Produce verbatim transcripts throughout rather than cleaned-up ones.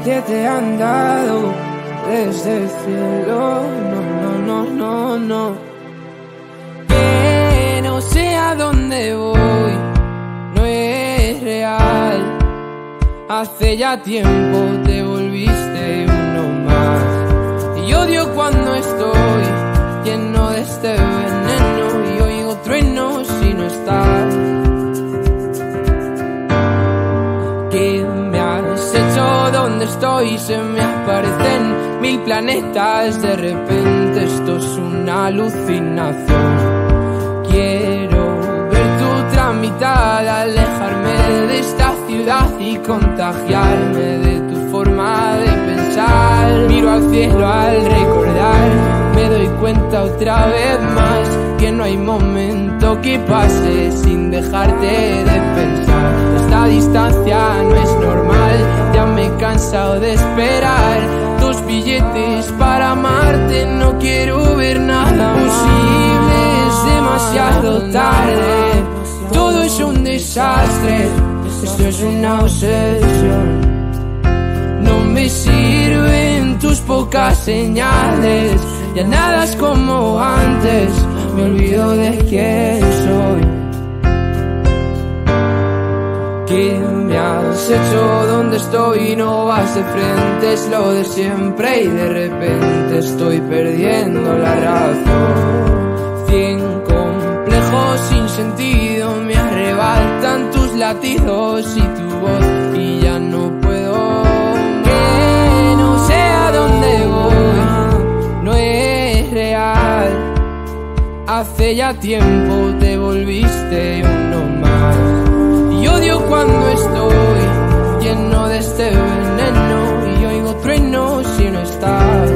que te han dado desde el cielo. No, no, no, no, no. Que no sé a dónde voy, no es real. Hace ya tiempo te volviste uno más. Y odio cuando estoy lleno de este veneno y oigo truenos si no estás. ¿Qué me has hecho? ¿Dónde estoy? Se me aparecen mil planetas. De repente esto es una alucinación. Quiero ver tu otra mitad, alejarme de esta ciudad y contagiarme de tu forma de pensar. Miro al cielo al recordar, me doy cuenta otra vez más que no hay momento que pase sin dejarte de pensar. Esta distancia no es normal, ya me he cansado de esperar. Dos billetes para amarte, no quiero ver nada posible, es demasiado tarde. Todo es un desastre, esto es una obsesión. No me sirven tus pocas señales, ya nada es como antes, me olvido de quién soy. ¿Qué me has hecho? ¿Dónde estoy? No vas de frente, es lo de siempre y de repente estoy perdiendo la razón. Cien complejos sin sentido me arrebatan tus latidos y tu voz y ya no puedo. Que no sé a dónde voy, no es real. Hace ya tiempo te volviste uno más. Y odio cuando estoy lleno de este veneno y oigo truenos si no estás.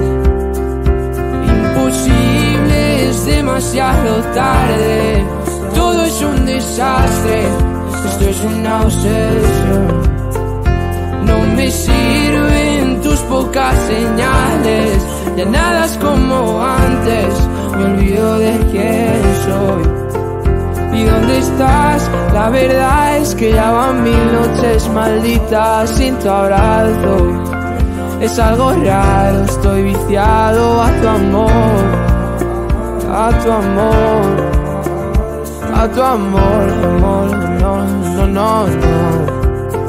Imposible, es demasiado tarde. Todo es un desastre, esto es una obsesión. No me sirven tus pocas señales, ya nada es como antes, me olvido de quién soy. ¿Y dónde estás? La verdad es que ya van mil noches malditas sin tu abrazo. Es algo raro, estoy viciado a tu amor, a tu amor, a tu amor, amor, no, no, no, no.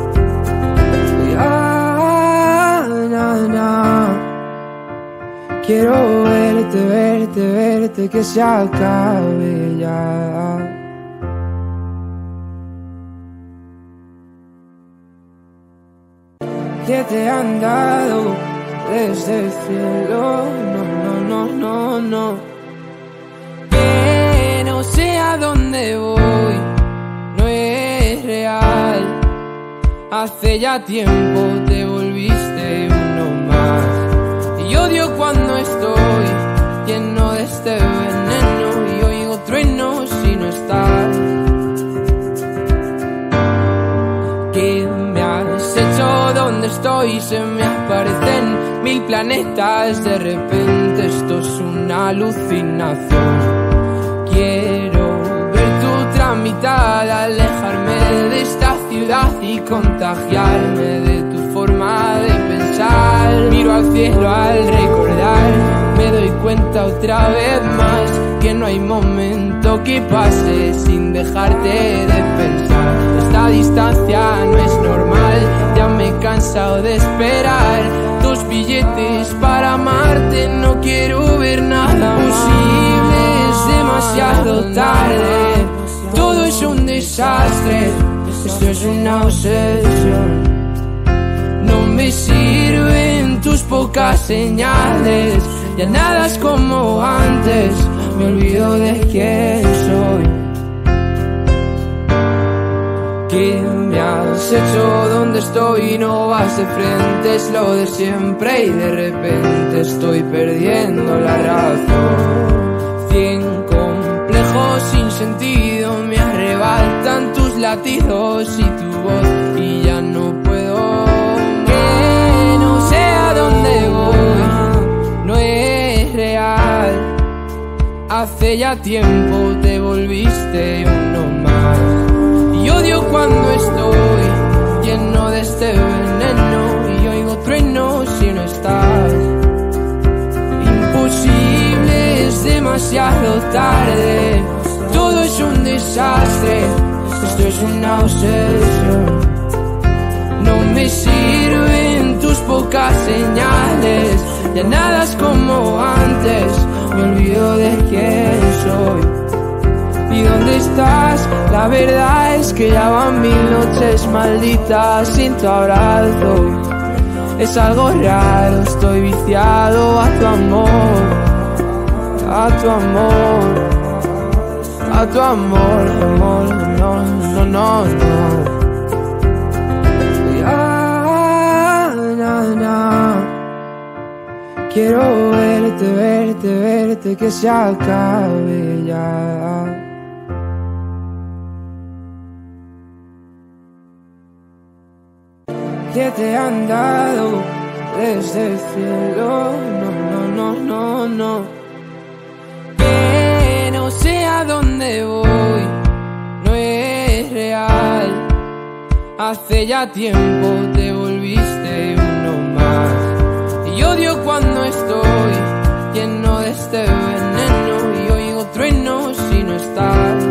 Ya, na, na. Quiero verte, verte, verte, que se acabe ya. Que te han dado desde el cielo. No, no, no, no, no. Que no sé a dónde voy, no es real. Hace ya tiempo te volviste uno más. Y odio cuando estoy lleno de este veneno y oigo truenos si no estás. ¿Qué me has hecho? ¿Dónde estoy? Se me aparecen mil planetas. De repente esto es una alucinación. Quiero ver tu otra mitad, alejarme de esta ciudad y contagiarme de tu forma de pensar. Miro al cielo al recordar, me doy cuenta otra vez más que no hay momento que pase sin dejarte de pensar. Esta distancia no es normal, ya me he cansado de esperar. Dos billetes para amarte, no quiero ver nada posible, es demasiado tarde. Todo es un desastre, esto es una obsesión. No me sirven tus pocas señales, ya nada es como antes, me olvido de quién soy. ¿Qué me has hecho? ¿Dónde estoy? No vas de frente, es lo de siempre y de repente estoy perdiendo la razón. Cien complejos sin sentido me arrebatan tus latidos y tu voz y ya no puedo. Que no sé a dónde voy, no es real. Hace ya tiempo te volviste uno más. Y odio cuando estoy lleno de este veneno y oigo truenos demasiado tarde. Todo es un desastre, esto es una obsesión. No me sirven tus pocas señales, ya nada es como antes, me olvido de quién soy. ¿Y dónde estás? La verdad es que ya van mil noches malditas sin tu abrazo. Es algo raro, estoy viciado a tu amor, a tu amor, a tu amor, amor, no, no, no, no. Ya, na, na. Quiero verte, verte, verte, que se acabe ya. Que te han dado desde el cielo, no, no, no, no, no. Que no sé a dónde voy, no es real. Hace ya tiempo te volviste uno más. Y odio cuando estoy lleno de este veneno y oigo truenos si no estás.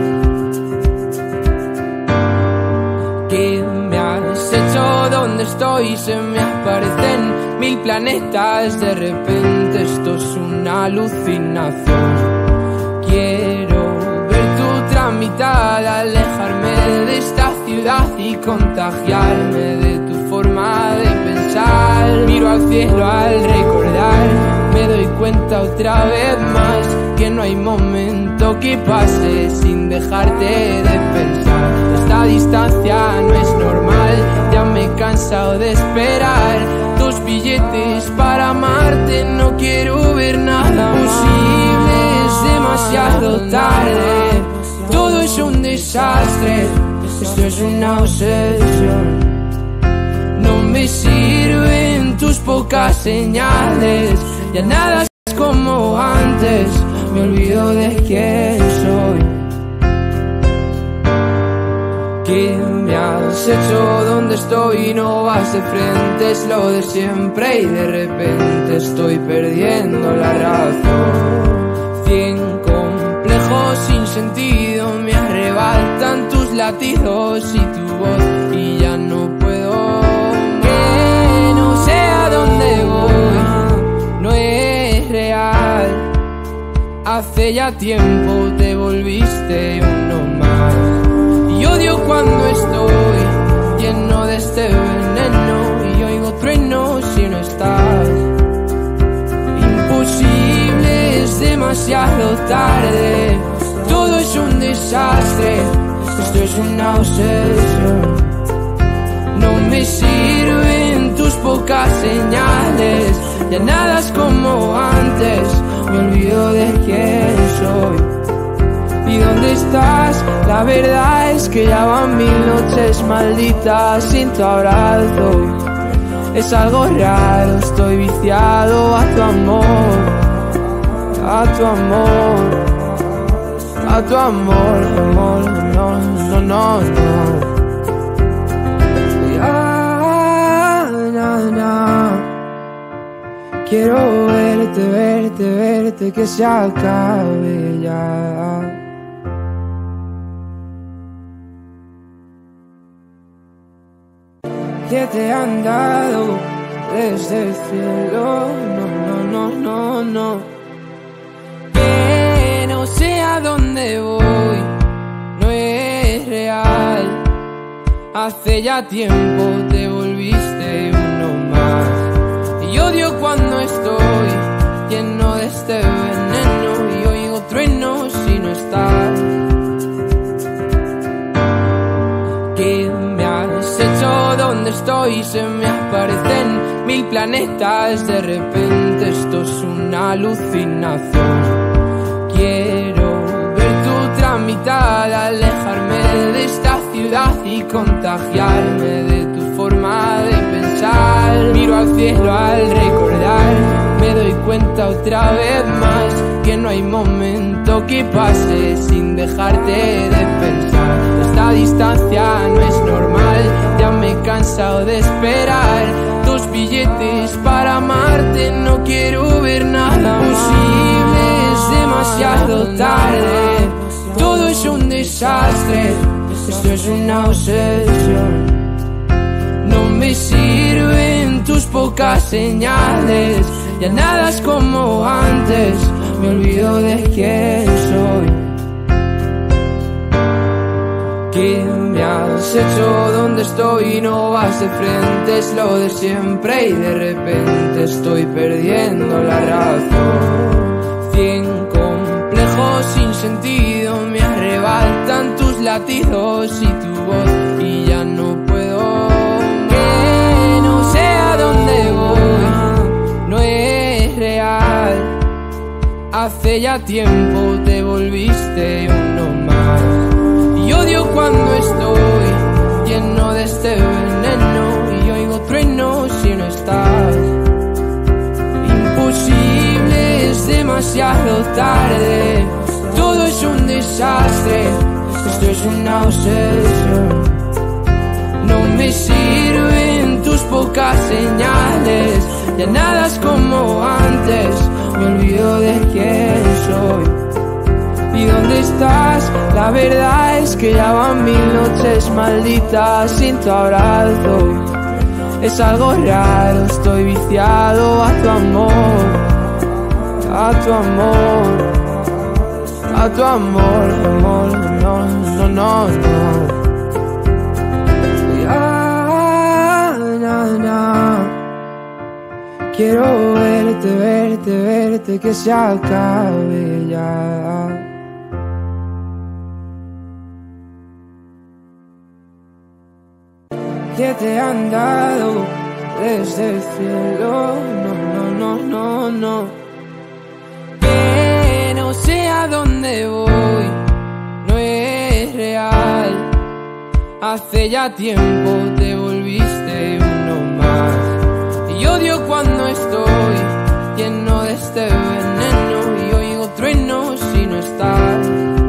¿Qué me has hecho? ¿Dónde estoy? Se me aparecen mil planetas. De repente esto es una alucinación. Quiero ver tu tramitada, alejarme de esta ciudad y contagiarme de tu forma de pensar. Miro al cielo al recordar, me doy cuenta otra vez más que no hay momento que pase sin dejarte de pensar. Esta distancia no es normal, ya me he cansado de esperar tus billetes para amarte. No quiero ver nada posible, es demasiado tarde. Todo es un desastre, esto es una obsesión. No me sirven tus pocas señales, ya nada es como antes, me olvido de quién soy. ¿Qué me has hecho? ¿Dónde estoy? No vas de frente, es lo de siempre y de repente estoy perdiendo la razón. Cien complejos sin sentido me arrebatan tus latidos y tu voz y ya no puedo. Que no sé a dónde voy, no es real. Hace ya tiempo te volviste uno más. Y odio cuando estoy lleno de este veneno y oigo truenos si no estás. Imposible, es demasiado tarde. Todo es un desastre, esto es una obsesión. No me sirven tus pocas señales, ya nada es como antes, me olvido de quién soy. ¿Y dónde estás? La verdad es que ya van mil noches malditas sin tu abrazo. Es algo raro, estoy viciado a tu amor, a tu amor, a tu amor, amor, no, no, no, no. Ya, na, na. Quiero verte, verte, verte, que se acabe ya. Que te han dado desde el cielo, no, no, no, no, no. Que no sé a dónde voy, no es real. Hace ya tiempo te volviste uno más. Y odio cuando estoy lleno de este veneno y oigo truenos si no estás. ¿Qué me has hecho? ¿Dónde estoy? Se me aparecen mil planetas. De repente esto es una alucinación. Quiero ver tu tramitada, alejarme de esta ciudad y contagiarme de tu forma de pensar. Miro al cielo al recordar, me doy cuenta otra vez más que no hay momento que pase sin dejarte de pensar. Esta distancia no es normal, ya me he cansado de esperar tus billetes para amarte. No quiero ver nada posible, es demasiado demasiado tarde. Todo es un desastre, esto es una obsesión. No me sirven tus pocas señales, ya nada es como antes, me olvido de quién soy. ¿Qué me has hecho? ¿Dónde estoy? No vas de frente, es lo de siempre y de repente estoy perdiendo la razón. Cien complejos sin sentido me arrebatan tus latidos y tu voz y ya no puedo. Que no sé a dónde voy, no es real. Hace ya tiempo te volviste uno más. Y odio cuando estoy lleno de este veneno y oigo truenos si no estás. Imposible, es demasiado tarde. Todo es un desastre, esto es una obsesión. No me sirven tus pocas señales, ya nada es como antes, me olvido de quién soy. ¿Y dónde estás? La verdad es que ya van mil noches malditas sin tu abrazo. Es algo raro, estoy viciado a tu amor, a tu amor, a tu amor, amor, no, no, no, no. Ya, na, na. Quiero verte, verte, verte, que se acabe ya. Que te han dado desde el cielo, no, no, no, no, no. Que no sé a dónde voy, no es real. Hace ya tiempo te volviste uno más. Y odio cuando estoy lleno de este veneno y oigo truenos si no estás.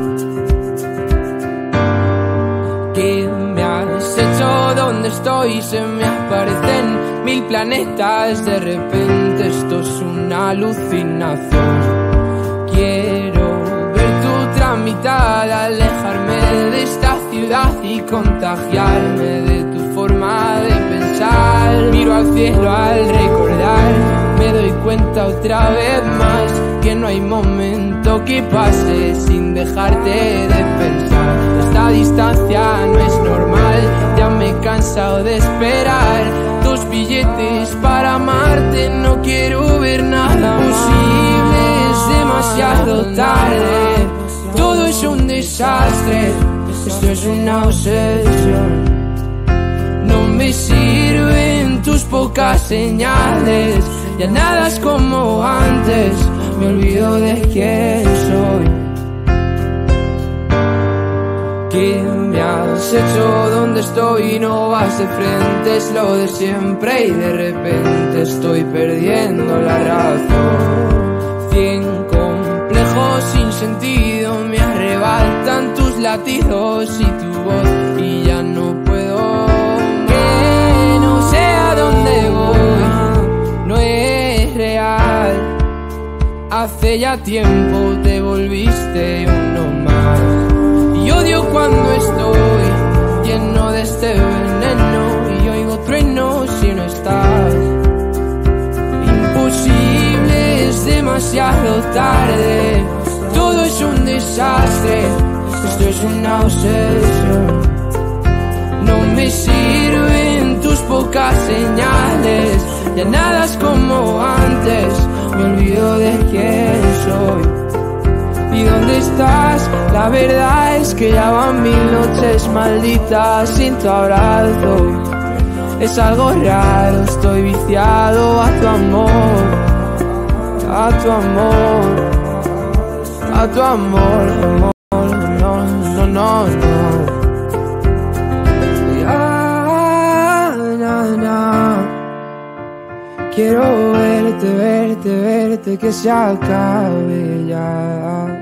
¿Qué me has hecho? ¿Dónde estoy? Se me aparecen mil planetas. De repente esto es una alucinación. Quiero ver tu otra mitad, alejarme de esta ciudad y contagiarme de tu forma de pensar. Miro al cielo al recordar, me doy cuenta otra vez más que no hay momento que pase sin dejarte de pensar. Esta distancia no es normal, ya me he cansado de esperar. Dos billetes para amarte, no quiero ver nada posible, es demasiado tarde. Todo es un desastre, esto es una obsesión. No me sirven tus pocas señales, ya nada es como antes, me olvido de quién soy. ¿Qué me has hecho? ¿Dónde estoy? No vas de frente, es lo de siempre y de repente estoy perdiendo la razón. Cien complejos sin sentido me arrebatan tus latidos y tu voz y ya no puedo. Que no sé a dónde voy, no es real. Hace ya tiempo te volviste uno más. Y odio cuando estoy lleno de este veneno y oigo truenos si no estás. Imposible, es demasiado tarde. Todo es un desastre, esto es una obsesión. No me sirven tus pocas señales, ya nada es como antes, me olvido de quién soy. ¿Y dónde estás? La verdad es que ya van mil noches malditas sin tu abrazo. Es algo raro, estoy viciado a tu amor, a tu amor, a tu amor, amor, no, no, no, no. Ya, na, na. Quiero verte, verte, verte, que se acabe ya.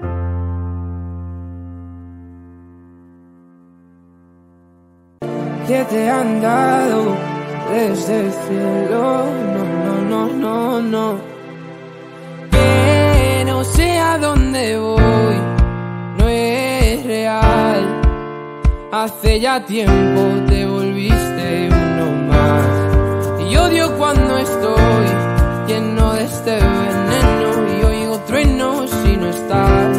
Que te han dado desde el cielo, no, no, no, no, no. Que no sé a dónde voy. Hace ya tiempo te volviste uno más. Y odio cuando estoy lleno de este veneno y oigo truenos si no estás.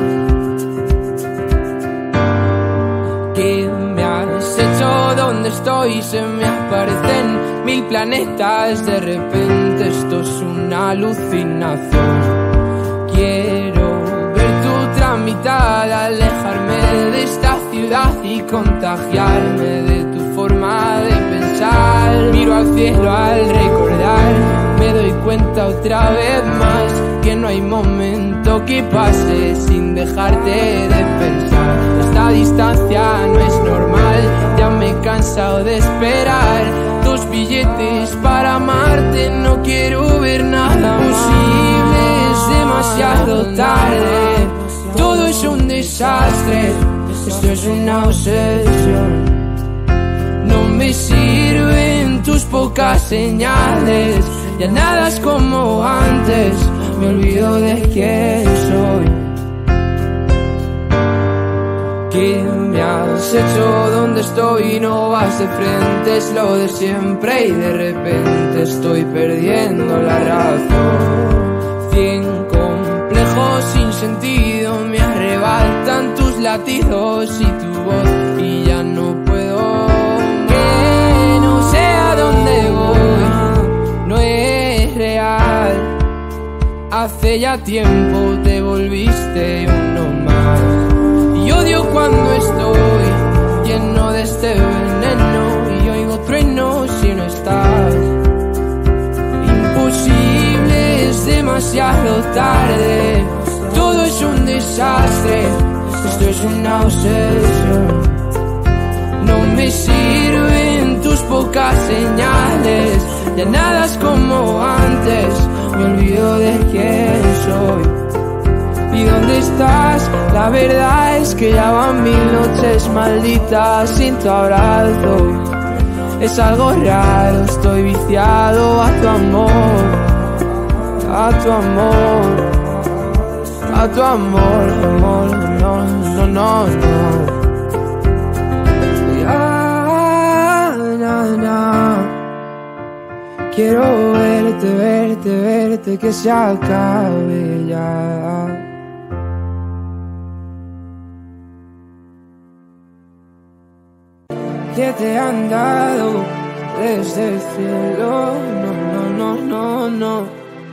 ¿Qué me has hecho? ¿Dónde estoy? Se me aparecen mil planetas. De repente esto es una alucinación. Quiero ver tu tramitar, alejarme de esta ciudad y contagiarme de tu forma de pensar. Miro al cielo al recordar, me doy cuenta otra vez más que no hay momento que pase sin dejarte de pensar. Esta distancia no es normal, ya me he cansado de esperar tus billetes para amarte. No quiero ver nada posible, es demasiado tarde. Todo es un desastre, esto es una obsesión. No me sirven tus pocas señales, ya nada es como antes, me olvido de quién soy. ¿Qué me has hecho? ¿Dónde estoy? No vas de frente, es lo de siempre y de repente estoy perdiendo la razón. Cien complejos sin sentido me arrebatan tus latidos y tu voz y ya no puedo. Que no sé a dónde voy, no es real. Hace ya tiempo te volviste uno más. Y odio cuando estoy lleno de este veneno y oigo truenos si no estás. Imposible, es demasiado tarde. Todo es un desastre, esto es una obsesión. No me sirven tus pocas señales, ya nada es como antes, me olvido de quién soy. ¿Y dónde estás? La verdad es que ya van mil noches malditas sin tu abrazo. Es algo raro, estoy viciado a tu amor, a tu amor, a tu amor, amor, no, no, no, no. Ya, na, na. Quiero verte, verte, verte, que se acabe ya. Que te han dado desde el cielo, no, no, no, no, no.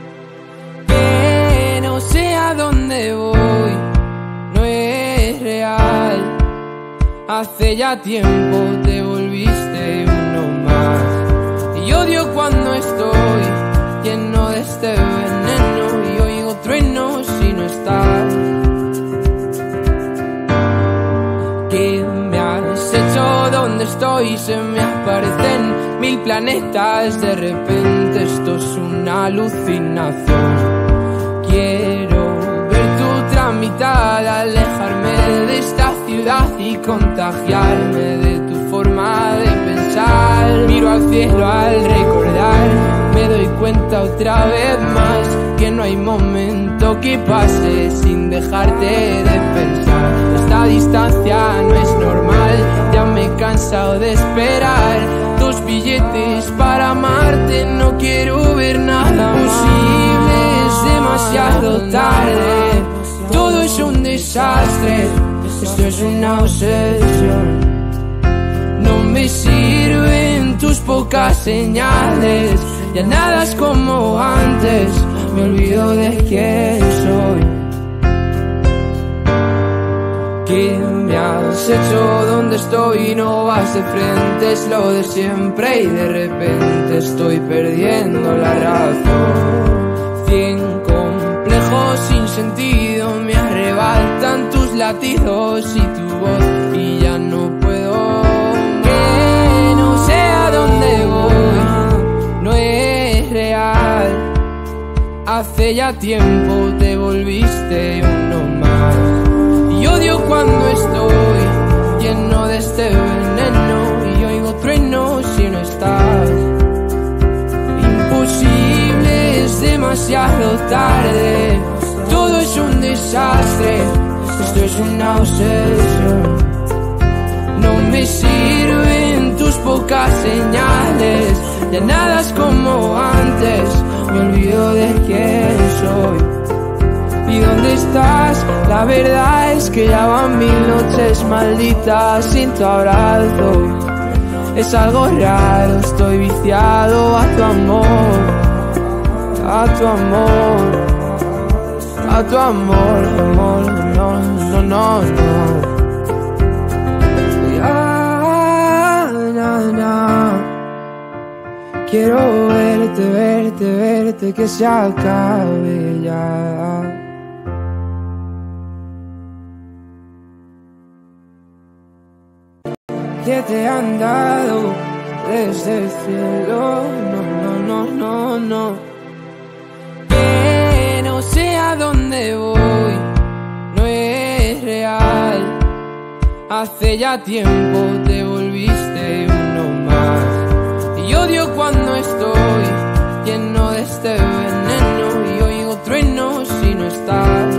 Que no sé a dónde voy, no es real. Hace ya tiempo te volviste uno más. Y odio cuando estoy lleno de este veneno y oigo truenos si no estás. ¿Qué me has hecho? ¿Dónde estoy? Se me aparecen mil planetas. De repente esto es una alucinación. Quiero ver tu tramitar, alejarme de esta ciudad y contagiarme de tu forma de pensar. Miro al cielo al recordar, me doy cuenta otra vez más que no hay momento que pase sin dejarte de pensar. Esta distancia no es normal, ya me he cansado de esperar tus billetes para amarte. No quiero ver nada posible, es demasiado tarde. Todo es un desastre, esto es una obsesión. No me sirven tus pocas señales, ya nada es como antes, me olvido de quién soy. ¿Qué me has hecho? ¿Dónde estoy? No vas de frente, es lo de siempre y de repente estoy perdiendo la razón. Cien complejos sin sentido me arrebatan tus latidos y tu voz y ya no puedo. Que no sé a dónde voy, no es real. Hace ya tiempo te volviste uno más. Y odio cuando estoy lleno de este veneno y oigo truenos si no estás. Imposible, es demasiado tarde. Todo es un desastre, esto es una obsesión. No me sirven tus pocas señales, ya nada es como antes, me olvido de quién soy. ¿Y dónde estás? La verdad es que ya van mil noches malditas sin tu abrazo. Es algo raro, estoy viciado a tu amor, a tu amor, a tu amor, amor, no, no, no, no. Ya, na, na. Quiero verte, verte, verte, que se acabe ya. Que te han dado desde el cielo, no, no, no, no, no. Que no sé a dónde voy, no es real. Hace ya tiempo te volviste uno más. Y odio cuando estoy lleno de este veneno y oigo truenos si no estás.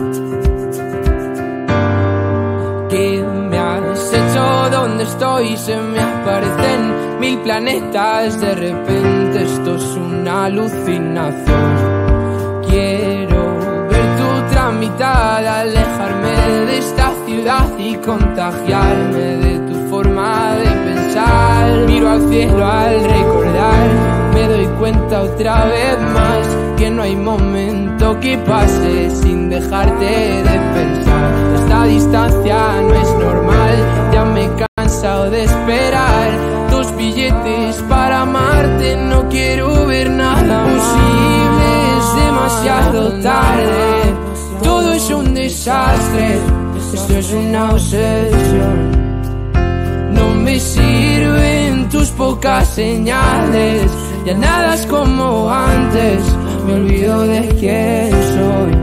¿Qué me has hecho? ¿Dónde estoy? Se me aparecen mil planetas. De repente esto es una alucinación. Quiero ver tu tramitada, alejarme de esta ciudad y contagiarme de tu forma de pensar. Miro al cielo al recordar, me doy cuenta otra vez más que no hay momento que pase sin dejarte de pensar. Esta distancia no es normal, ya me he cansado de esperar tus billetes para amarte. No quiero ver nada posible, es demasiado tarde. Todo es un desastre, esto es una obsesión. No me sirven tus pocas señales, ya nada es como antes, me olvido de quién soy.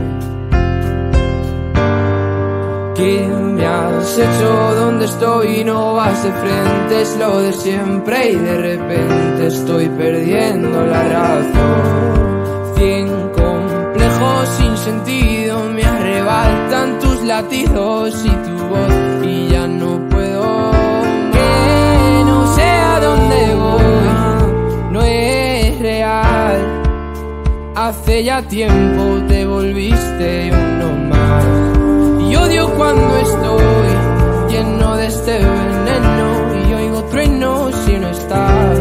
¿Qué me has hecho? ¿Dónde estoy? No vas de frente, es lo de siempre y de repente estoy perdiendo la razón. Cien complejos sin sentido me arrebatan tus latidos y tu voz y ya no puedo. Que no sé a dónde voy, no es real. Hace ya tiempo te volviste uno más. Y odio cuando estoy lleno de este veneno y oigo truenos si no estás.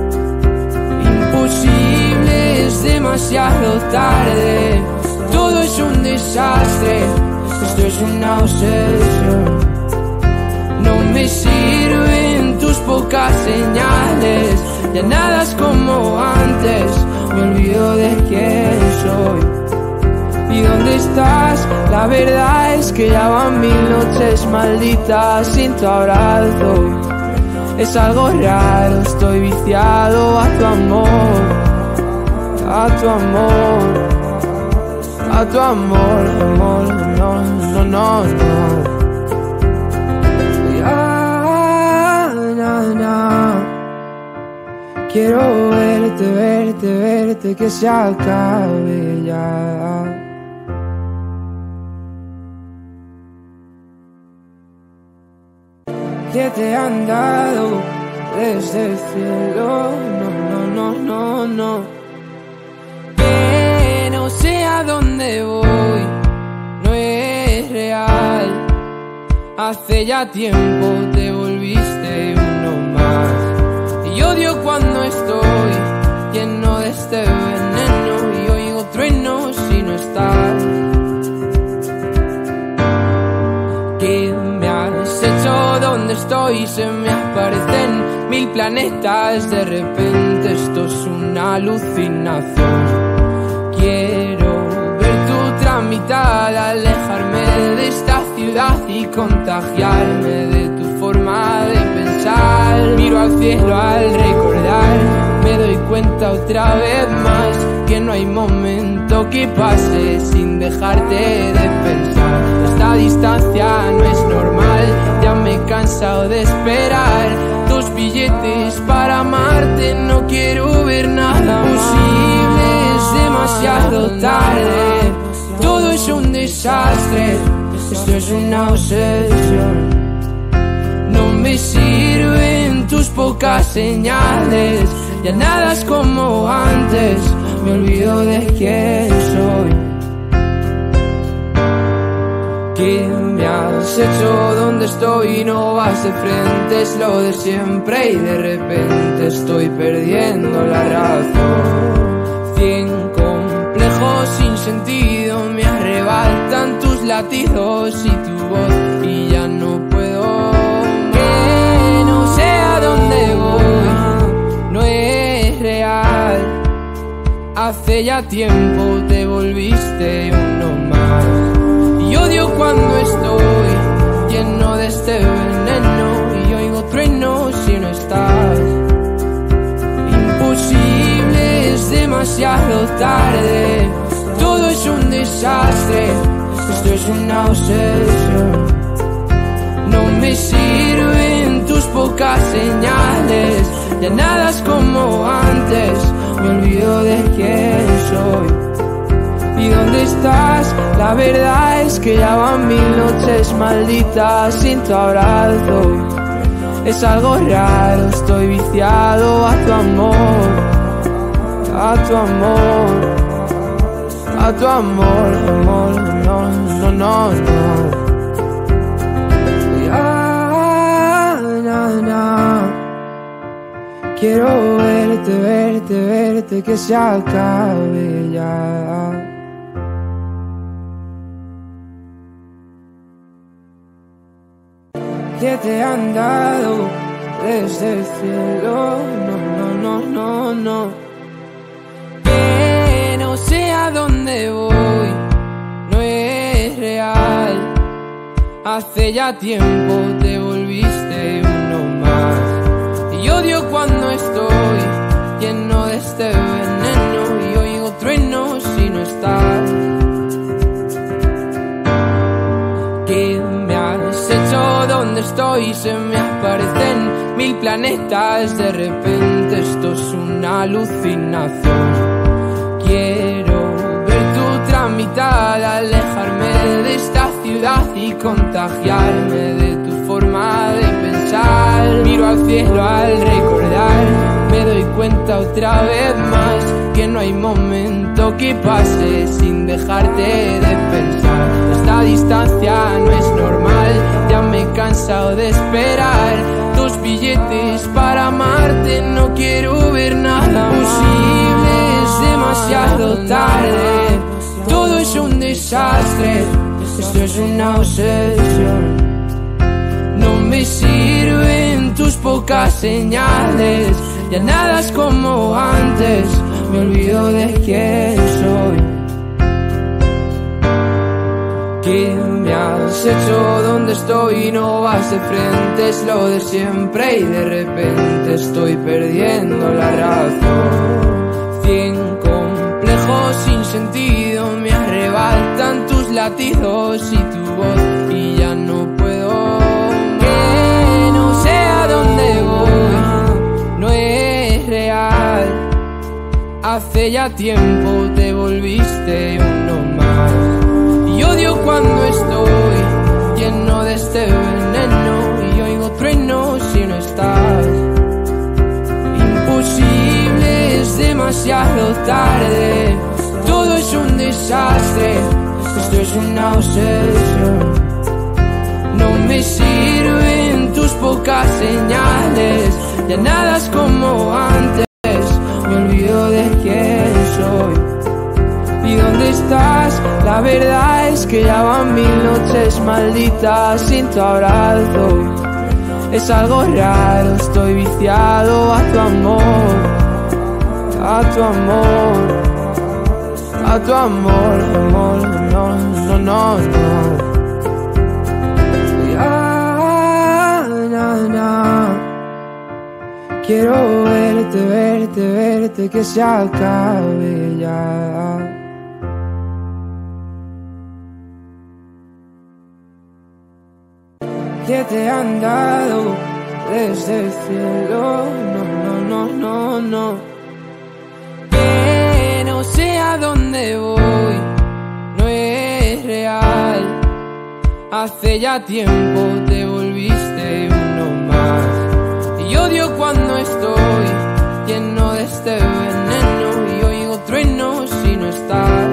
Imposible, es demasiado tarde. Todo es un desastre, esto es una obsesión. No me sirven tus pocas señales, ya nada es como antes, me olvido de quién soy. ¿Y dónde estás? La verdad es que ya van mil noches malditas sin tu abrazo. Es algo raro, estoy viciado a tu amor, a tu amor, a tu amor, amor, no, no, no, no. Ya, na, na. Quiero verte, verte, verte, que se acabe ya. Que te han dado desde el cielo, no, no, no, no, no. Que no sé a dónde voy, no es real. Hace ya tiempo te volviste uno más. Y odio cuando estoy lleno de este veneno y oigo truenos si no estás. ¿Qué me has hecho? ¿Dónde estoy? Se me aparecen mil planetas. De repente esto es una alucinación. Quiero ver tu tramitada, alejarme de esta ciudad y contagiarme de tu forma de pensar. Miro al cielo al recordar, me doy cuenta otra vez más que no hay momento que pase sin dejarte de pensar. Esta distancia no es normal, ya me he cansado de esperar tus billetes para amarte. No quiero ver nada posible, es demasiado tarde. Todo es un desastre, esto es una obsesión. No me pocas señales. Ya nada es como antes, me olvido de quién soy. ¿Qué me has hecho? ¿Dónde estoy? No vas de frente, es lo de siempre y de repente estoy perdiendo la razón. Cien complejos sin sentido me arrebatan tus latidos y tu voz y ya no puedo. Que no sé a dónde voy, no es real. Hace ya tiempo te volviste uno más. Y odio cuando estoy lleno de este veneno y oigo truenos si no estás. Imposible, es demasiado tarde, todo es un desastre, esto es una obsesión. No me sirven tus pocas señales, ya nada es como antes, me olvido de quién soy. ¿Y dónde estás? La verdad es que ya van mil noches malditas sin tu abrazo. Es algo raro, estoy viciado a tu amor, a tu amor, a tu amor, amor, no, no, no, no. Ya, na, na. Quiero verte, verte, verte, que se acabe ya. Que te han dado desde el cielo, no, no, no, no, no. Que no sé a dónde voy, no es real. Hace ya tiempo te volviste uno más. Y odio cuando estoy lleno de este veneno y oigo truenos si no estás. ¿Qué me has hecho? ¿Dónde estoy? Se me aparecen mil planetas. De repente esto es una alucinación. Quiero ver tu tramitada, alejarme de esta ciudad y contagiarme de tu forma de pensar. Miro al cielo al recordar, me doy cuenta otra vez más que no hay momento que pase sin dejarte de pensar. Esta distancia no es normal, ya me he cansado de esperar. Dos billetes para amarte, no quiero ver nada posible, es demasiado tarde, todo es un desastre, esto es una obsesión. No me sirven tus pocas señales, ya nada es como antes, me olvido de quién soy. ¿Qué me has hecho? ¿Dónde estoy? No vas de frente, es lo de siempre y de repente estoy perdiendo la razón. Cien complejos sin sentido me arrebatan tus latidos y tu voz y ya no puedo. Que no sé a dónde voy, no es real. Hace ya tiempo te volviste uno más. Y odio cuando estoy lleno de este veneno y oigo truenos si no estás. Imposible, es demasiado tarde, todo es un desastre, esto es una obsesión. No me sirven tus pocas señales, ya nada es como antes, me olvido de quién soy. ¿Y dónde estás? La verdad es que ya van mil noches malditas sin tu abrazo. Es algo raro, estoy viciado a tu amor, a tu amor, a tu amor, amor, no, no, no, no. Ya, na, na. Quiero verte, verte, verte, que se acabe ya. Que te han dado desde el cielo, no, no, no, no, no. Que no sé a dónde voy, no es real. Hace ya tiempo te volviste uno más. Y odio cuando estoy lleno de este veneno y oigo truenos si no estás.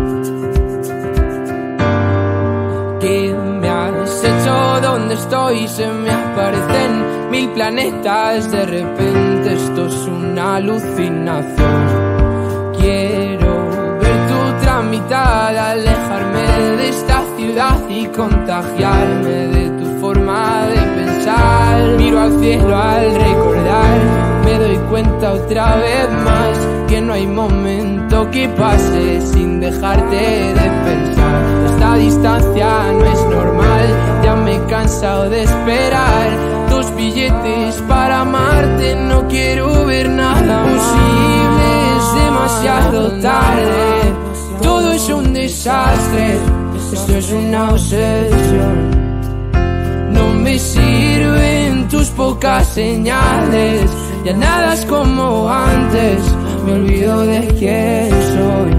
¿Qué me has hecho? ¿Dónde estoy? Se me aparecen mil planetas. De repente esto es una alucinación. Quiero ver tu tramitar, alejarme de esta ciudad y contagiarme de tu forma de pensar. Miro al cielo al recordar, me doy cuenta otra vez más que no hay momento que pase sin dejarte de pensar. Esta distancia no es normal, ya me he cansado de esperar tus billetes para amarte. No quiero ver nada posible, es demasiado tarde. Todo es un desastre, esto es una obsesión. No me sirven tus pocas señales, ya nada es como antes, me olvido de quién soy.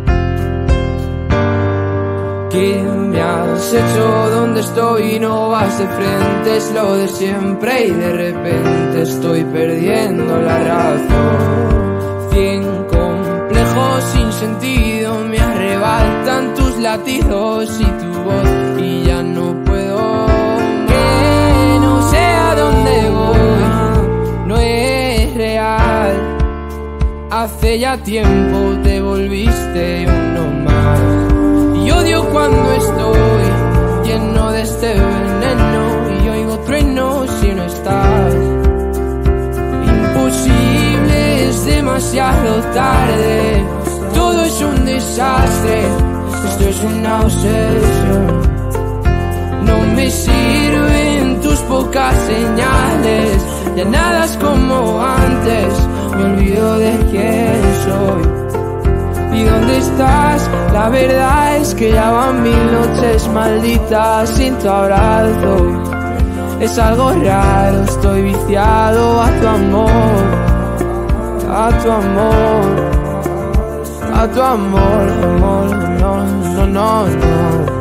¿Qué me has hecho? ¿Dónde estoy? No vas de frente, es lo de siempre y de repente estoy perdiendo la razón. Cien complejos sin sentido me arrebatan tus latidos y tu voz y ya no puedo. Que no sé a dónde voy, no es real. Hace ya tiempo te volviste uno más. Y odio cuando estoy lleno de este veneno y oigo truenos si no estás. Imposible, es demasiado tarde. Todo es un desastre, esto es una obsesión. No me sirven tus pocas señales, ya nada es como antes, me olvido de quién soy. ¿Y dónde estás? La verdad es que ya van mil noches malditas sin tu abrazo. Es algo raro, estoy viciado a tu amor, a tu amor, a tu amor, amor, no, no, no, no.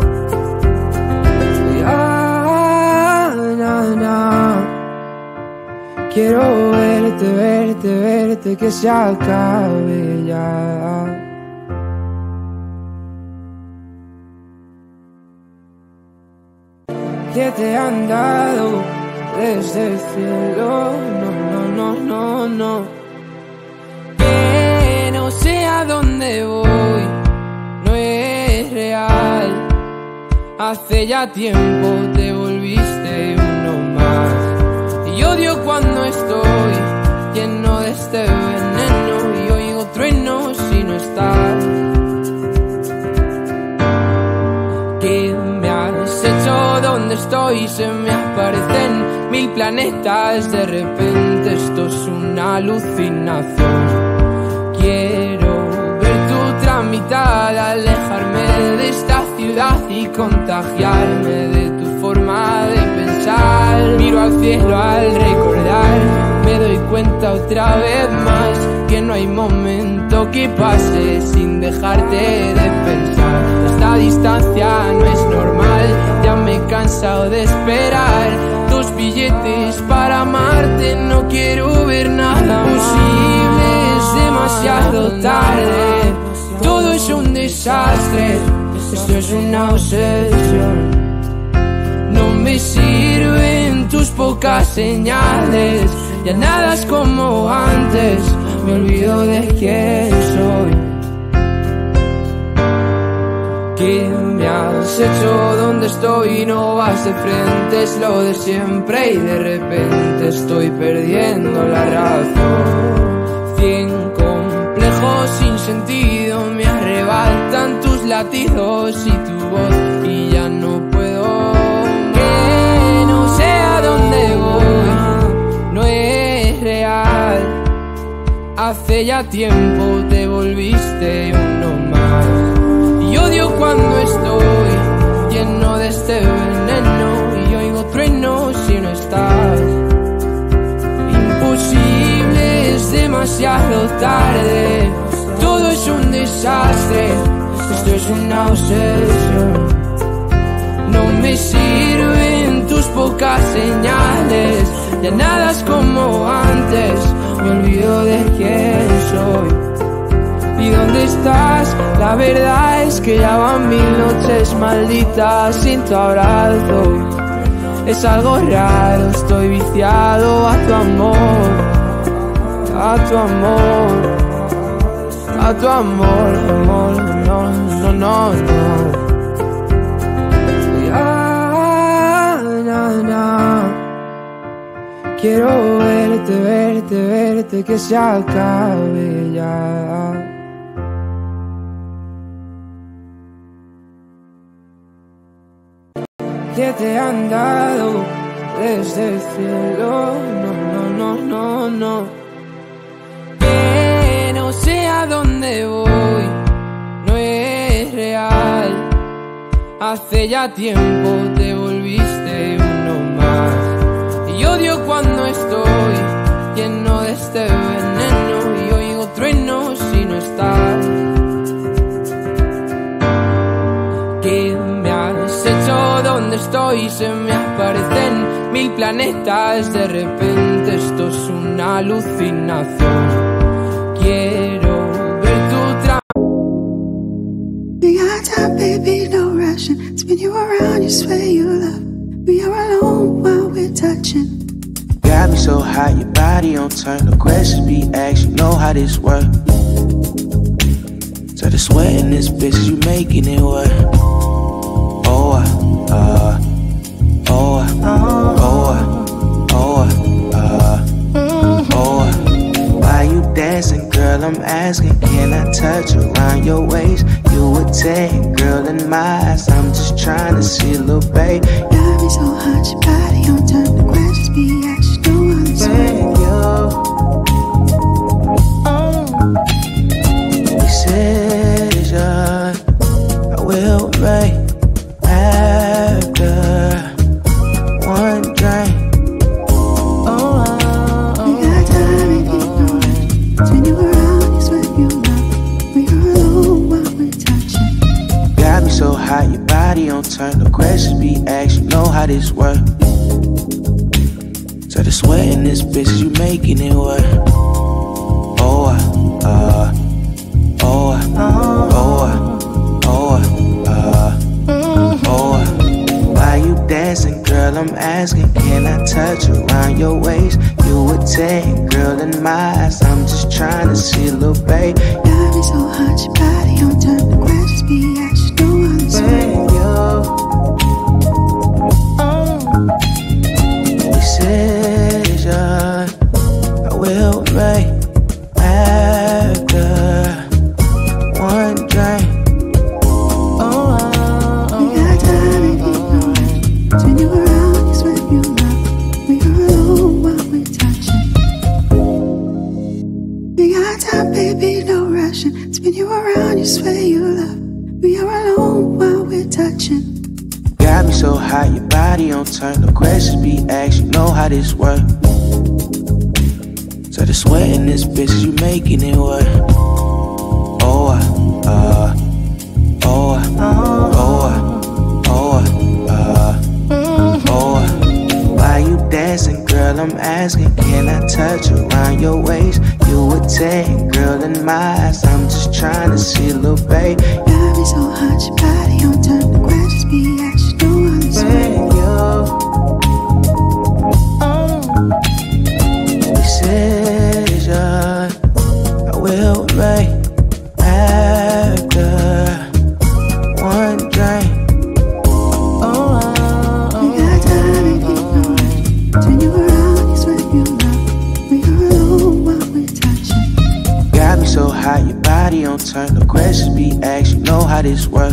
Ya, na, na. Quiero verte, verte, verte, que se acabe ya. Que te han dado desde el cielo, no, no, no, no, no. Que no sé a dónde voy, no es real. Hace ya tiempo te volviste uno más. Y odio cuando estoy lleno de este veneno y oigo truenos si no estás. ¿Qué me has hecho? ¿Dónde estoy? Se me aparecen mil planetas. De repente esto es una alucinación. Quiero ver tu tramitar, alejarme de esta ciudad y contagiarme de tu forma de pensar. Miro al cielo al recordar, me doy cuenta otra vez más que no hay momento que pase sin dejarte de pensar. Esta distancia no es normal, ya me he cansado de esperar tus billetes para amarte. No quiero ver nada posible, es demasiado tarde. Todo es un desastre, esto es una obsesión. No me sirven tus pocas señales, ya nada es como antes, me olvido de quién soy. ¿Qué me has hecho? ¿Dónde estoy? No vas de frente, es lo de siempre y de repente estoy perdiendo la razón. Cien complejos sin sentido me arrebatan tus latidos y tu voz y ya no puedo. Que no sé a dónde voy, no es real. Hace ya tiempo te volviste uno más. Y odio cuando estoy lleno de este veneno y oigo truenos si no estás. Imposible, es demasiado tarde. Todo es un desastre, esto es una obsesión. No me sirven tus pocas señales, ya nada es como antes. Me olvido de quién soy y dónde estás. La verdad es que ya van mil noches malditas sin tu abrazo. Es algo raro, estoy viciado a tu amor, a tu amor, a tu amor, amor, no, no, no, no. Ya, na, na. Quiero verte, verte, verte, que se acabe ya. Que te han dado desde el cielo, no, no, no, no, no. Que no sé a dónde voy, no es real. Hace ya tiempo te volviste uno más. Y odio cuando estoy lleno de este veneno y oigo truenos si no estás. ¿Qué me has hecho? ¿Dónde estoy? Se me aparecen mil planetas. De repente esto es una alucinación. Quiero ver tu tra... We got time, baby, no rushing. Spin you around, you swear you love. We are alone while we're touching. Got me so hot, your body on turn. No questions be asked, you know how this work. So the sweat in this bitch, you making it work. Oh, uh, uh, oh, uh, oh, uh, oh, uh, oh, uh. Why you dancing, girl? I'm asking, can I touch around your waist? You a ten, girl, in my eyes. I'm just trying to see a little babe. Got me so hot, your body on turn. The questions be asked, you know how this work. Decision I will make after one drink. Oh, we got time, baby, no rush. Spin you around, you swear you love. We are alone while we're touching. Got me so hot, your body on turn. No questions be asked, you know how this work. So the sweat in this bitch, you making it work. Oh, uh, uh, oh, uh, oh, uh, oh, uh, oh, uh. Why you dancing, girl? I'm asking, can I touch around your waist? You a ten, girl, in my eyes. I'm just trying to see a little babe. Got me so hot, your body on turn. The questions be asked, you know how this work. Decision I will make after one drink. Oh, we got time, baby, no rush. Spin you around, you swear you love. We are alone while we're touching. We got time, baby, no rushing. Spin you around, you swear you love. We are alone while we're touching. got me so hot, your body on turn. No questions be asked, you know how this work. So the sweat in this bitch, you making it work. Oh, uh, uh, oh, uh, oh, uh, oh, uh, oh, uh. Why you dancing, girl? I'm asking, can I touch around your waist? You a ten, girl, in my eyes. I'm just trying to see a little babe. Got me so hot, your body on turn. The questions be asked, you know how this work. Decision I will make after one drink. Oh, we got time, baby, no rush. Turn you around, you swear you love. We are alone while we're touching. Got me so hot, your body on turn. No questions be asked, you know how this work.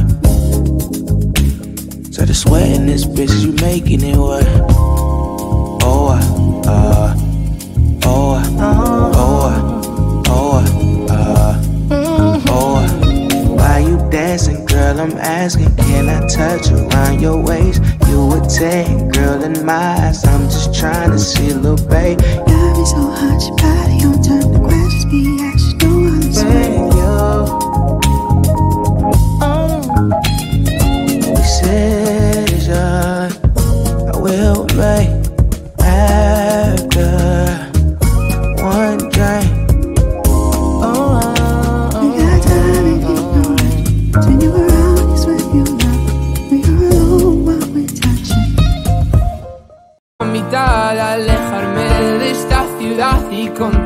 So the sweat in this bitch, you making it work. Oh, uh, uh oh, uh, oh, uh, oh, uh, oh, uh. Why you dancing, girl? I'm asking, can I touch around your waist? You a ten, girl, in my eyes. I'm just trying to see a little babe. Got me so hot, your body on turn. The questions be asked, you know how this work. Decision I will make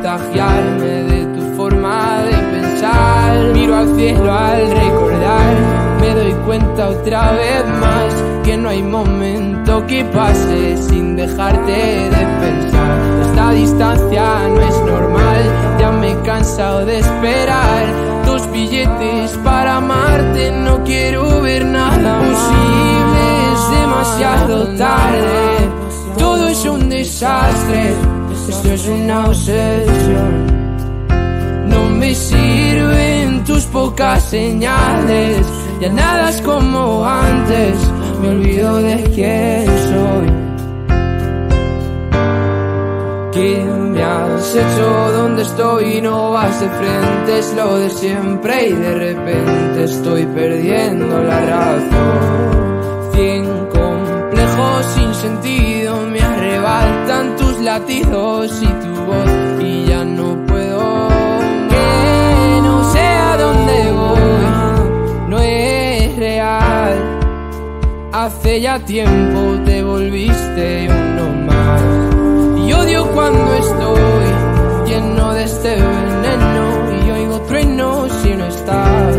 contagiarme de tu forma de pensar. Miro al cielo al recordar, me doy cuenta otra vez más que no hay momento que pase sin dejarte de pensar. Esta distancia no es normal, ya me he cansado de esperar. Dos billetes para amarte, no quiero ver nada posible, es demasiado tarde. Todo es un desastre, esto es una obsesión. No me sirven tus pocas señales, ya nada es como antes, me olvido de quién soy. ¿Qué me has hecho? ¿Dónde estoy? No vas de frente, es lo de siempre y de repente estoy perdiendo la razón. Cien complejos sin sentido me arrebatan tus latidos y tu voz y ya no puedo. Que no sé a dónde voy, no es real. Hace ya tiempo te volviste uno más. Y odio cuando estoy lleno de este veneno y oigo truenos si no estás.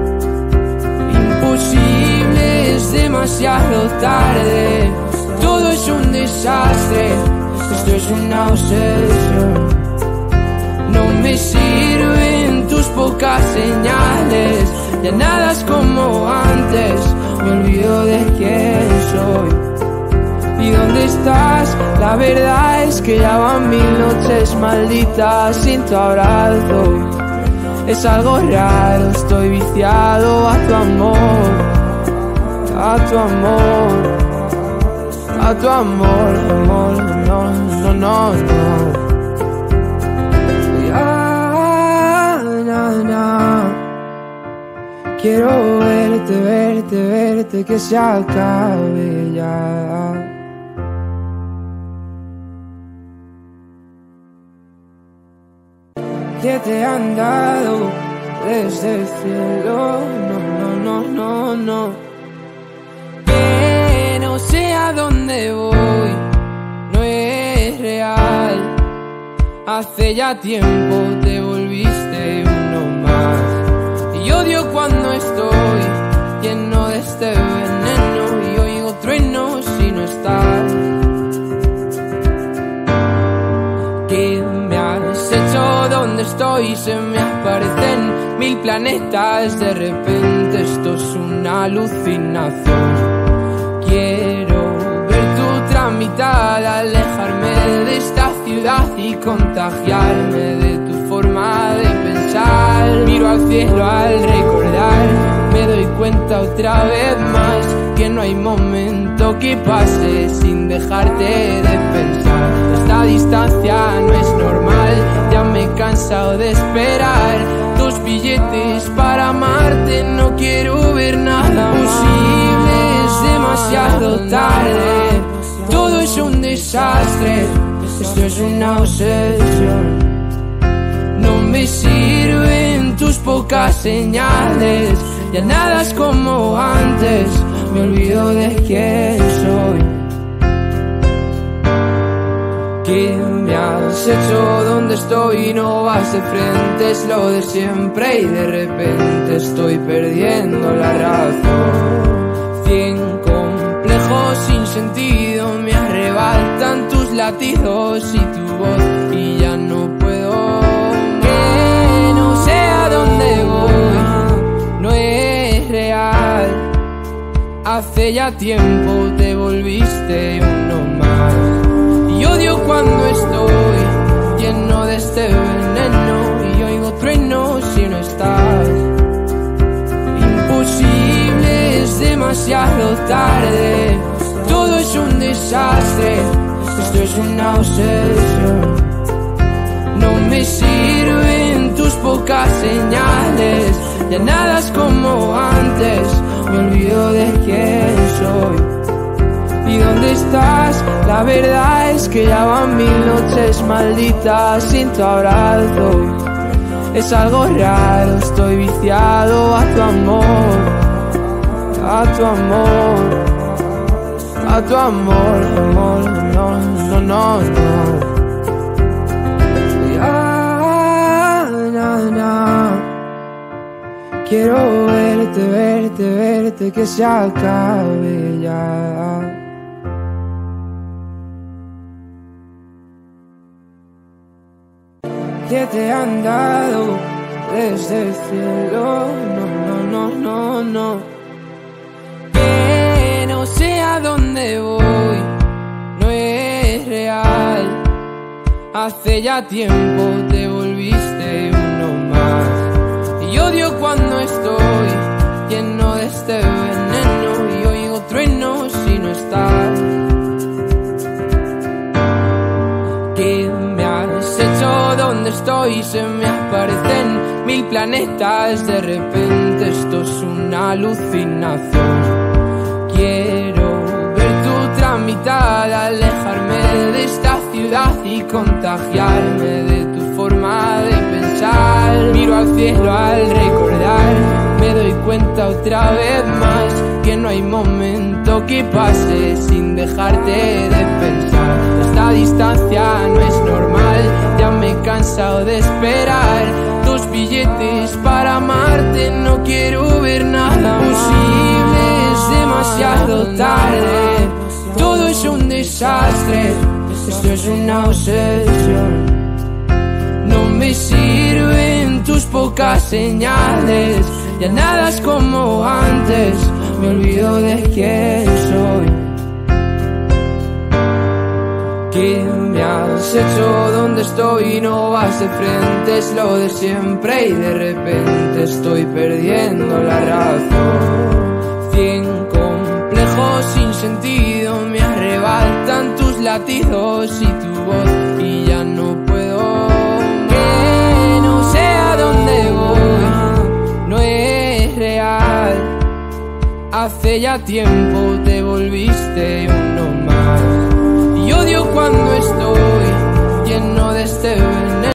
Imposible, es demasiado tarde. Todo es un desastre, esto es una obsesión. No me sirven tus pocas señales, ya nada es como antes, me olvido de quién soy. ¿Y dónde estás? La verdad es que ya van mil noches malditas sin tu abrazo. Es algo raro, estoy viciado a tu amor, a tu amor, a tu amor, amor, no, no, no, no. Ya, na, na. Quiero verte, verte, verte, que se acabe ya. Que te han dado desde el cielo, no, no, no, no, no. Que no sé a dónde voy, no es real. Hace ya tiempo te volviste uno más. Y odio cuando estoy lleno de este veneno y oigo truenos si no estás. ¿Qué me has hecho? ¿Dónde estoy? Se me aparecen mil planetas. De repente esto es una alucinación. Quiero ver tu tramitada, alejarme de esta ciudad y contagiarme de tu forma de pensar. Miro al cielo al recordar, me doy cuenta otra vez más que no hay momento que pase sin dejarte de pensar. Esta distancia no es normal, ya me he cansado de esperar. Dos billetes para amarte, no quiero ver nada posible, es demasiado tarde. Todo es un desastre, esto es una obsesión. No me sirven tus pocas señales, ya nada es como antes, me olvido de quién soy. ¿Qué me has hecho? ¿Dónde estoy? No vas de frente, es lo de siempre y de repente estoy perdiendo la razón. Cien complejos sin sentido me arrebatan tus latidos y tu voz y ya no puedo. Que no sé a dónde voy, no es real. Hace ya tiempo te volviste uno más. Y odio cuando estoy lleno de este veneno y oigo truenos si no estás. Imposible, es demasiado tarde. Todo es un desastre, esto es una obsesión. No me sirven tus pocas señales, ya nada es como antes, me olvido de quién soy. ¿Y dónde estás? La verdad es que ya van mil noches malditas sin tu abrazo. Es algo raro, estoy viciado a tu amor, a tu amor, a tu amor, amor, no, no, no, no. Ya, Quiero verte, verte, verte, que se acabe ya. Que te han dado desde el cielo, no, no, no, no, no. Que no sé a dónde voy, no es real. Hace ya tiempo te volviste uno más. Y odio cuando estoy lleno de este veneno y oigo truenos si no estás. ¿Qué me has hecho? ¿Dónde estoy? Se me aparecen mil planetas. De repente esto es una alucinación. Quiero ver tu otra mitad, alejarme de esta ciudad y contagiarme de tu forma de pensar. Miro al cielo al recordar, me doy cuenta otra vez más que no hay momento que pase sin dejarte de pensar. Esta distancia no es normal, ya me he cansado de esperar. Dos billetes para amarte, no quiero ver nada posible, es demasiado tarde. Todo es un desastre, esto es una obsesión. No me sirven tus pocas señales, ya nada es como antes, me olvido de quién soy. ¿Qué me has hecho? ¿Dónde estoy? No vas de frente, es lo de siempre y de repente estoy perdiendo la razón. Cien complejos sin sentido me arrebatan tus latidos y tu voz y ya no puedo. Que no sé a dónde voy, no es real. Hace ya tiempo te volviste uno más. Y odio cuando estoy lleno de este veneno.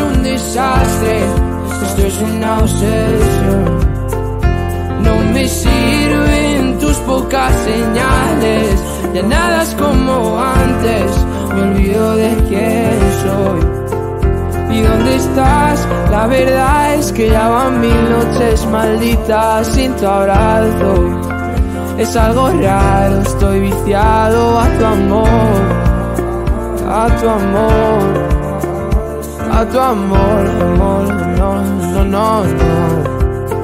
un desastre, esto es una obsesión. No me sirven tus pocas señales, ya nada es como antes, me olvido de quién soy. ¿Y dónde estás? La verdad es que ya van mil noches malditas sin tu abrazo. Es algo raro, estoy viciado a tu amor, a tu amor, a tu amor, amor, no, no, no, no.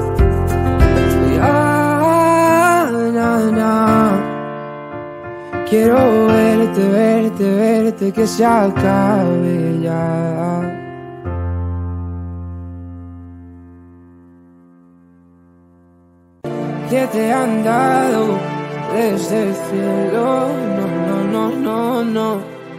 Ya, na, na. Quiero verte, verte, verte, que se acabe ya. Que te han dado desde el cielo, no, no, no, no, no.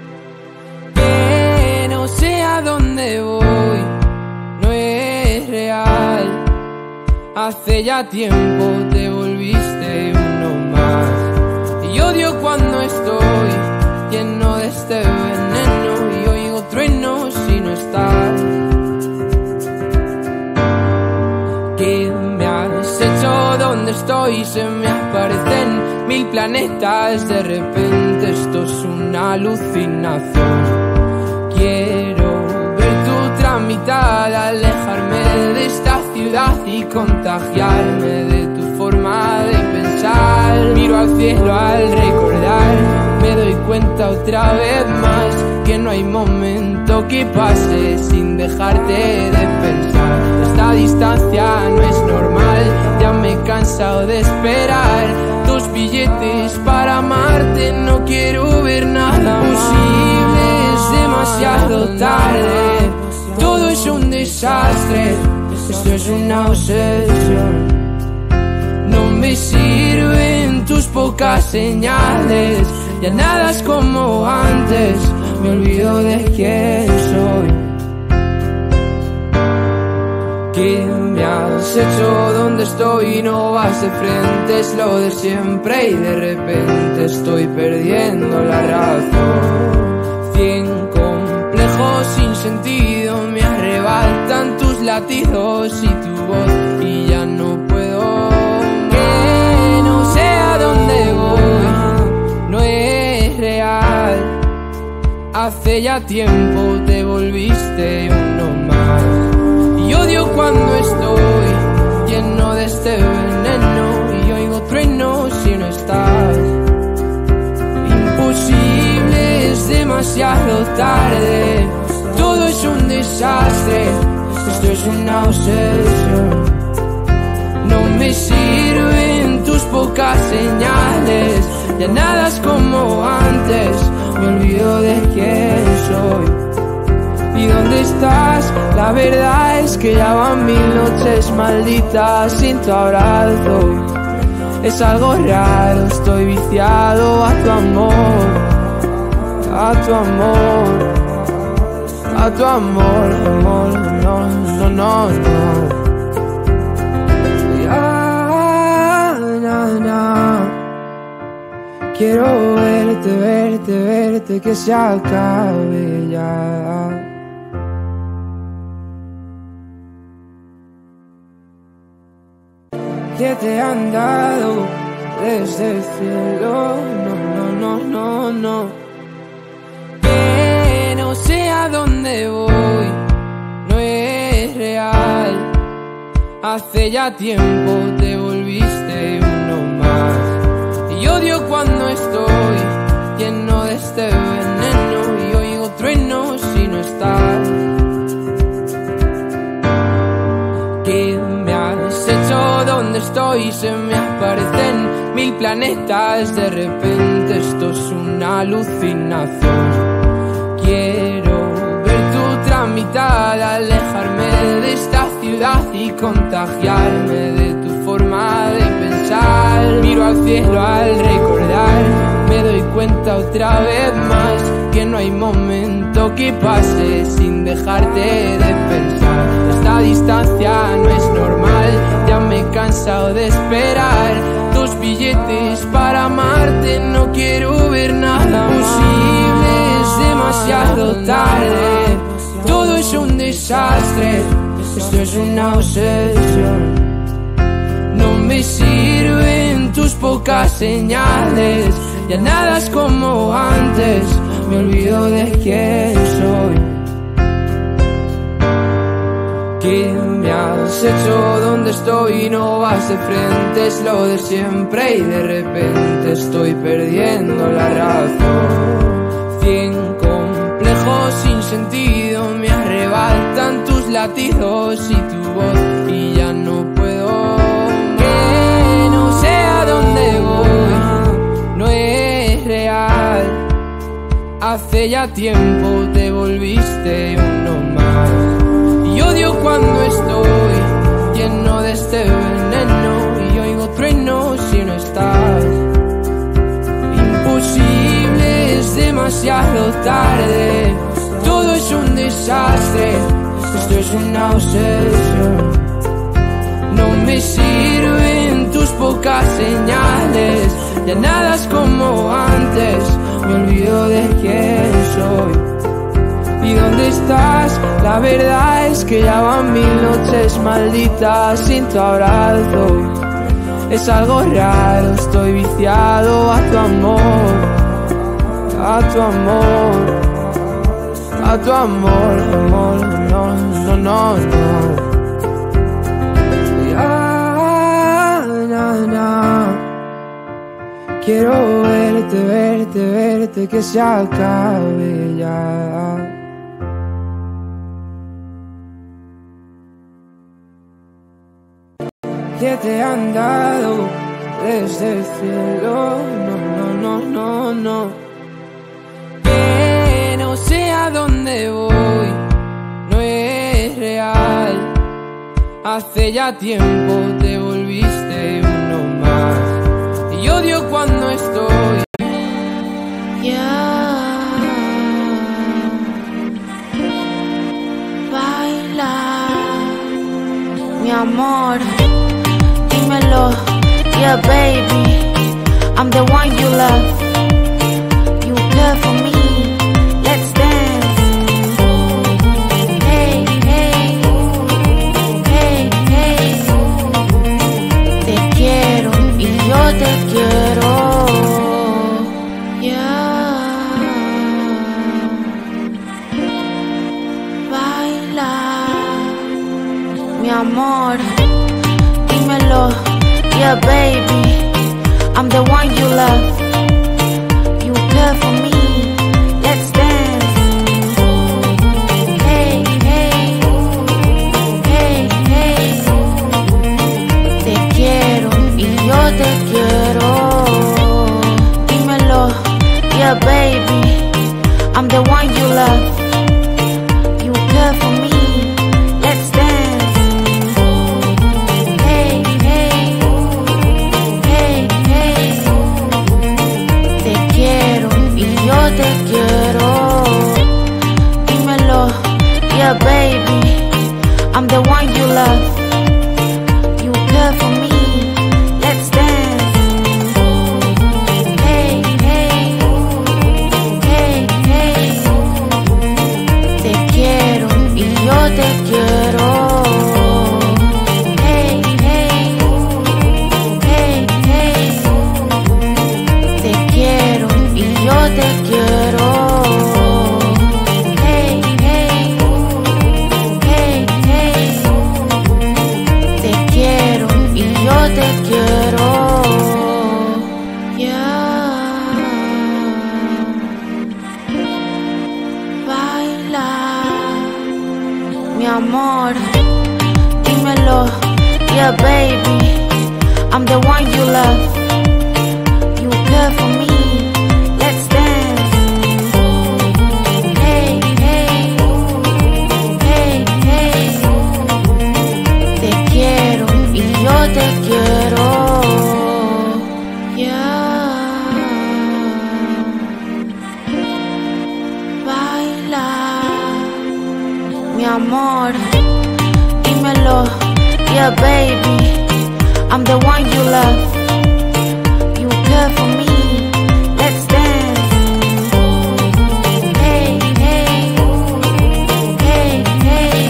Que no sé a dónde voy, no es real. Hace ya tiempo te volviste uno más. Y odio cuando estoy lleno de este veneno y oigo truenos si no estás. ¿Qué me has hecho? ¿Dónde estoy? Se me aparecen mil planetas. De repente esto es una alucinación. Quiero ver tu tramitar, alejarme de esta ciudad y contagiarme de tu forma de pensar. Miro al cielo al recordar, me doy cuenta otra vez más que no hay momento que pase sin dejarte de pensar. Esta distancia no es normal, ya me he cansado de esperar. Dos billetes para amarte, no quiero ver nada posible, es demasiado tarde. Todo es un desastre, esto es una obsesión. No me sirven tus pocas señales, ya nada es como antes, me olvido de quién soy. ¿Qué me has hecho? ¿Dónde estoy? No vas de frente, es lo de siempre y de repente estoy perdiendo la razón. Cien complejos sin sentido me arrebatan tus latidos y tu voz y ya no puedo. Que no sé a dónde voy, no es real. Hace ya tiempo te volviste uno más. Y odio cuando estoy lleno de este veneno y oigo truenos si no estás. Imposible, es demasiado tarde. Todo es un desastre, esto es una obsesión. No me sirven tus pocas señales, ya nada es como antes, me olvido de quién soy. ¿Y dónde estás? La verdad es que ya van mil noches malditas sin tu abrazo. Es algo raro, estoy viciado a tu amor, a tu amor, a tu amor, amor, no, no, no, no. Ya, na, na. Quiero verte, verte, verte, que se acabe ya. Que te han dado desde el cielo, no, no, no, no, no. Que no sé a dónde voy, no es real. Hace ya tiempo te volviste uno más. Y odio cuando estoy lleno de este veneno y oigo truenos si no estás. ¿Qué me has hecho? ¿Dónde estoy? Se me aparecen mil planetas. De repente esto es una alucinación. Quiero ver tu tramitar, alejarme de esta ciudad y contagiarme de tu forma de pensar. Miro al cielo al recordar, me doy cuenta otra vez más que no hay momento que pase sin dejarte de pensar. Esta distancia no es normal, ya me he cansado de esperar. Dos billetes para amarte, no quiero ver nada posible, es demasiado tarde. Todo es un desastre. desastre, esto es una obsesión. No me sirven tus pocas señales, ya nada es como antes, me olvido de quién soy. ¿Qué me has hecho? ¿Dónde estoy? No vas de frente, es lo de siempre y de repente estoy perdiendo la razón. Cien complejos sin sentido me arrebatan tus latidos y tu voz y ya no puedo. Que no sé a dónde voy, no es real. Hace ya tiempo te volviste uno más. Y odio cuando estoy lleno de este veneno y oigo truenos si no estás. Imposible, es demasiado tarde, todo es un desastre, esto es una obsesión. No me sirven tus pocas señales, ya nada es como antes, me olvido de quién soy. ¿Y dónde estás? La verdad es que ya van mil noches malditas sin tu abrazo. Es algo raro, estoy viciado a tu amor, a tu amor, a tu amor, amor, no, no, no, no. Ya, na, na. Quiero verte, verte, verte, que se acabe ya. Que te han dado desde el cielo, no, no, no, no, no. Que no sé a dónde voy, no es real. Hace ya tiempo te volviste uno más. Y odio cuando estoy. Ya, baila, mi amor. Dímelo, yeah baby, I'm the one you love. You care for me, let's dance. Hey, hey, hey, hey. Te quiero y yo te quiero. Yeah, baila, mi amor. Dímelo, yeah baby, I'm the one you love. You care for me, let's dance. Hey, hey, hey, hey. Te quiero y yo te quiero. Dímelo, yeah baby, I'm the one you love. You care for me, let's dance. Te quiero, dímelo, yeah baby, I'm the one you love. You care for me, let's dance. Hey, hey, hey, hey. Te quiero y yo te quiero. Hey, hey, hey, hey. Te quiero y yo te quiero. Hey, hey, hey, hey. Te quiero y yo te quiero. Yeah, baila, mi amor. Dímelo, yeah baby, I'm the one you love. You care for me, let's dance. Hey, hey, hey, hey. Te quiero y yo te quiero. Yeah, baila, mi amor. Dímelo, yeah baby, I'm the one you love. You care for me, let's dance. Hey, hey, hey, hey.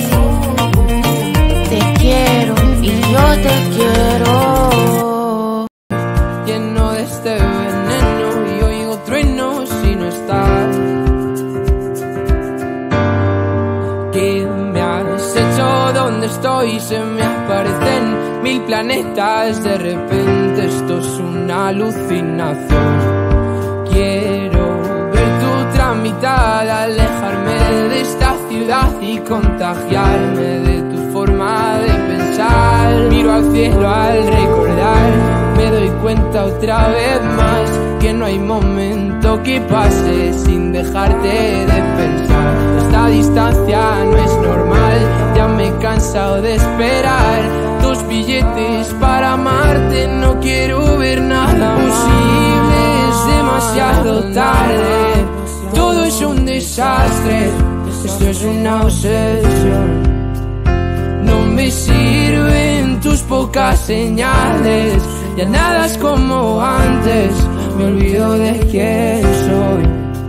hecho dónde estoy, se me aparecen mil planetas. De repente esto es una alucinación. Quiero ver tu otra mitad, alejarme de esta ciudad y contagiarme de tu forma de pensar. Miro al cielo al recordar, me doy cuenta otra vez más que no hay momento que pase sin dejarte de pensar. Esta distancia no es normal, ya me he cansado de esperar tus billetes para amarte. No quiero ver nada posible, es demasiado tarde. Todo es un desastre, esto es una obsesión. No me sirven tus pocas señales, ya nada es como antes, me olvido de quién soy.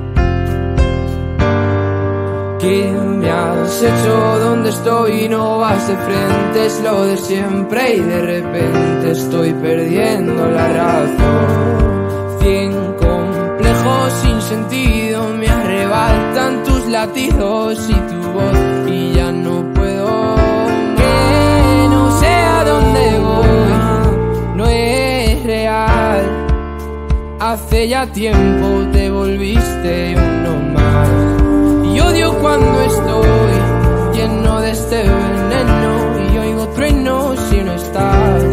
¿Qué me has hecho? ¿Dónde estoy? No vas de frente, es lo de siempre y de repente estoy perdiendo la razón. Cien complejos sin sentido me arrebatan tus latidos y tu voz y ya no puedo. Que no sé a dónde voy, no es real. Hace ya tiempo te volviste uno más. Y odio cuando estoy lleno de este veneno y oigo truenos si no estás.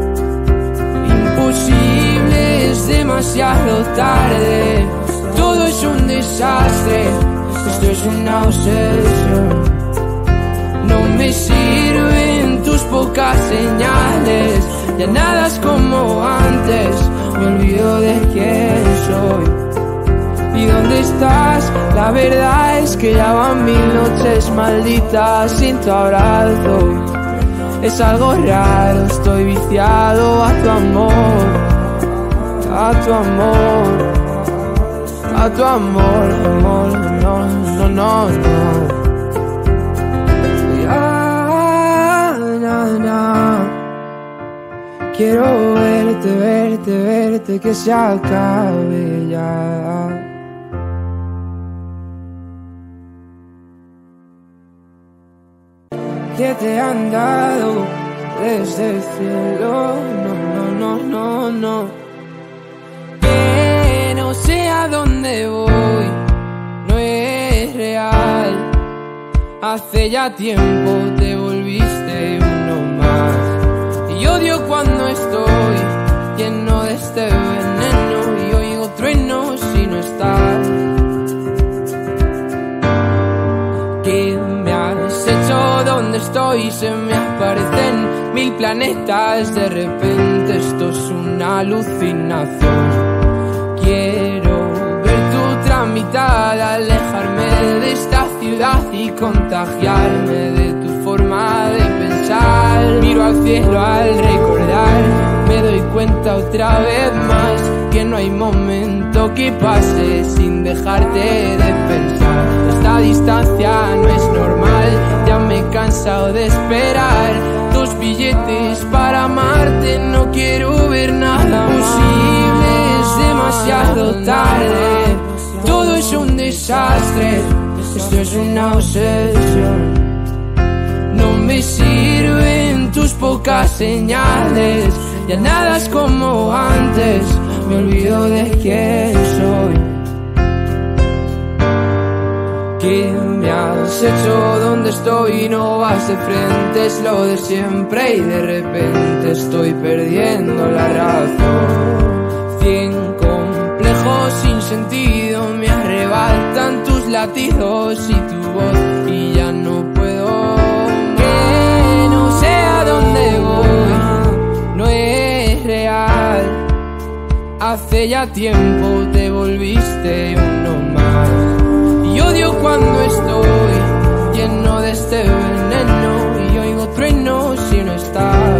Imposible, es demasiado tarde. Todo es un desastre, esto es una obsesión. No me sirven tus pocas señales, ya nada es como antes, me olvido de quién soy. ¿Y dónde estás? La verdad es que ya van mil noches malditas sin tu abrazo. Es algo raro, estoy viciado a tu amor, a tu amor, a tu amor, amor, no, no, no, no. Ya, na, na. Quiero verte, verte, verte, que se acabe ya. Que te han dado desde el cielo, no, no, no, no, no. Que no sé a dónde voy, no es real. Hace ya tiempo te volviste uno más. Y odio cuando estoy lleno de este veneno y oigo truenos si no estás. ¿Qué me has hecho? ¿Dónde estoy? Se me aparecen mil planetas. De repente esto es una alucinación. Quiero ver tu otra mitad, alejarme de esta ciudad y contagiarme de tu forma de pensar. Miro al cielo al recordar, me doy cuenta otra vez más que no hay momento que pase sin dejarte de pensar. Esta distancia no es normal, ya me he cansado de esperar tus billetes para amarte. No quiero ver nada posible, es demasiado tarde. Todo es un desastre, esto es una obsesión. No me sirven tus pocas señales, ya nada es como antes, me olvido de quién soy. ¿Qué me has hecho? ¿Dónde estoy? No vas de frente, es lo de siempre y de repente estoy perdiendo la razón. Cien complejos sin sentido me arrebatan tus latidos y tu voz y ya no puedo. Que no sé a dónde voy, no es real. Hace ya tiempo te volviste uno más. Y odio cuando estoy lleno de este veneno y oigo truenos si no estás.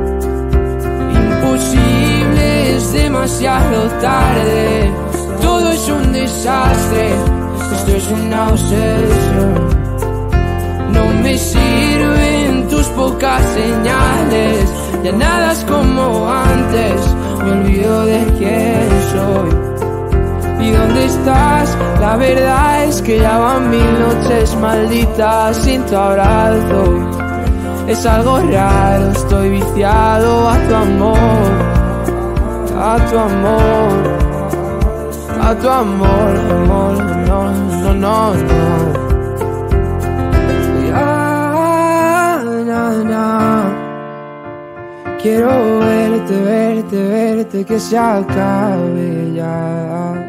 Imposible, es demasiado tarde. Todo es un desastre, esto es una obsesión. No me sirven tus pocas señales, ya nada es como antes, me olvido de quién soy. ¿Y dónde estás? La verdad es que ya van mil noches malditas sin tu abrazo. Es algo raro, estoy viciado a tu amor, a tu amor, a tu amor, amor, no, no, no, no. Ya, na, na. Quiero verte, verte, verte, que se acabe ya.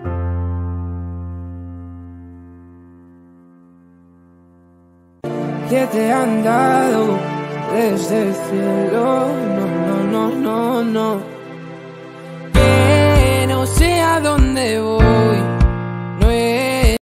Que te han dado desde el cielo, no, no, no, no, no. Que no sé a dónde voy,